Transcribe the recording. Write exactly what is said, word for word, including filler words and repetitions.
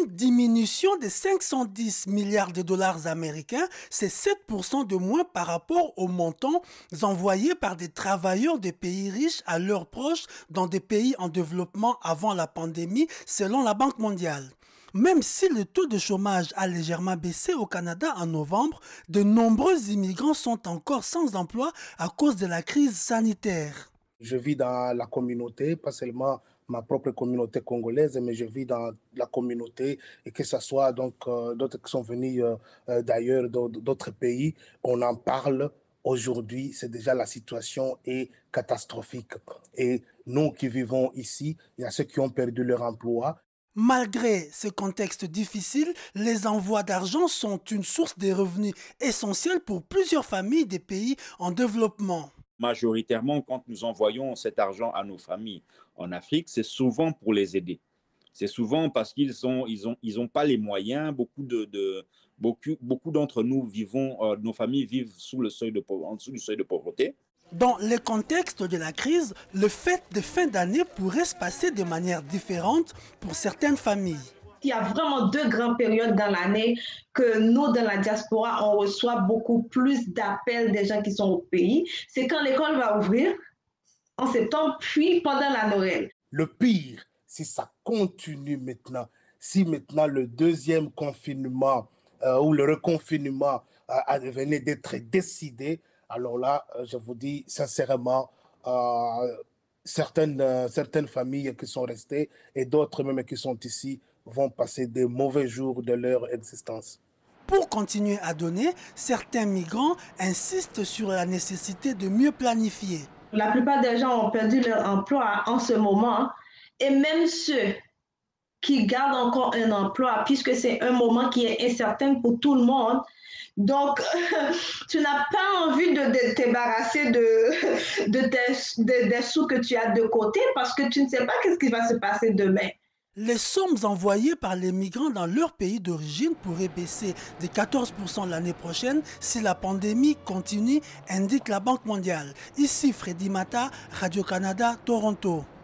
une diminution de cinq cent dix milliards de dollars américains, c'est sept pour cent de moins par rapport aux montants envoyés par des travailleurs des pays riches à leurs proches dans des pays en développement avant la pandémie, selon la Banque mondiale. Même si le taux de chômage a légèrement baissé au Canada en novembre, de nombreux immigrants sont encore sans emploi à cause de la crise sanitaire. Je vis dans la communauté, pas seulement ma propre communauté congolaise, mais je vis dans la communauté et que ce soit donc euh, d'autres qui sont venus euh, d'ailleurs, d'autres pays, on en parle. Aujourd'hui, c'est déjà la situation est catastrophique. Et nous qui vivons ici, il y a ceux qui ont perdu leur emploi. Malgré ce contexte difficile, les envois d'argent sont une source de revenus essentielle pour plusieurs familles des pays en développement. Majoritairement, quand nous envoyons cet argent à nos familles en Afrique, c'est souvent pour les aider. C'est souvent parce qu'ils n'ont ils ont, ils ont pas les moyens. Beaucoup de, de beaucoup, beaucoup d'entre nous vivons, euh, nos familles vivent sous le seuil de, en dessous du seuil de pauvreté. Dans le contexte de la crise, le fête de fin d'année pourrait se passer de manière différente pour certaines familles. Il y a vraiment deux grandes périodes dans l'année que nous, dans la diaspora, on reçoit beaucoup plus d'appels des gens qui sont au pays. C'est quand l'école va ouvrir en septembre, puis pendant la Noël. Le pire, si ça continue maintenant, si maintenant le deuxième confinement euh, ou le reconfinement euh, venait d'être décidé, alors là, je vous dis sincèrement, euh, certaines, euh, certaines familles qui sont restées et d'autres même qui sont ici vont passer des mauvais jours de leur existence. Pour continuer à donner, certains migrants insistent sur la nécessité de mieux planifier. La plupart des gens ont perdu leur emploi en ce moment et même ceux qui gardent encore un emploi, puisque c'est un moment qui est incertain pour tout le monde. Donc, tu n'as pas envie de, de te débarrasser de, de, tes, de, des sous que tu as de côté parce que tu ne sais pas qu'est-ce qui va se passer demain. Les sommes envoyées par les migrants dans leur pays d'origine pourraient baisser de quatorze pour cent l'année prochaine si la pandémie continue, indique la Banque mondiale. Ici Freddy Mata, Radio-Canada, Toronto.